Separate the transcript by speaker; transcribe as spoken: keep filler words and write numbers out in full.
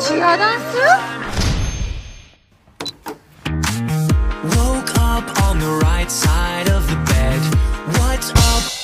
Speaker 1: 치아 dan스?
Speaker 2: Woke up on the right side of the bed. What's up?